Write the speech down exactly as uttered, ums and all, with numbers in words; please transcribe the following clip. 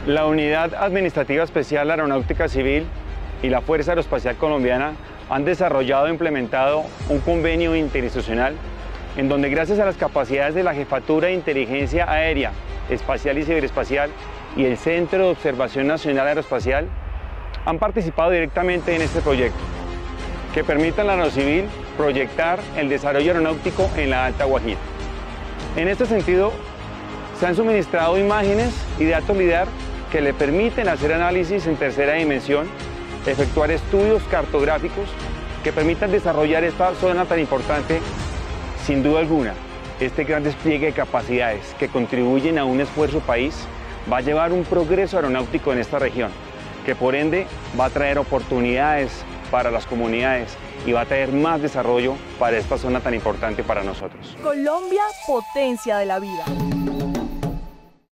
La Unidad Administrativa Especial Aeronáutica Civil y la Fuerza Aeroespacial Colombiana han desarrollado e implementado un convenio interinstitucional en donde, gracias a las capacidades de la Jefatura de Inteligencia Aérea, Espacial y Ciberespacial y el Centro de Observación Nacional Aeroespacial, han participado directamente en este proyecto, que permite a la Aerocivil proyectar el desarrollo aeronáutico en la Alta Guajira. En este sentido, se han suministrado imágenes y datos LIDAR que le permiten hacer análisis en tercera dimensión, efectuar estudios cartográficos que permitan desarrollar esta zona tan importante. Sin duda alguna, este gran despliegue de capacidades que contribuyen a un esfuerzo país va a llevar un progreso aeronáutico en esta región, que por ende va a traer oportunidades para las comunidades y va a traer más desarrollo para esta zona tan importante para nosotros. Colombia, potencia de la vida.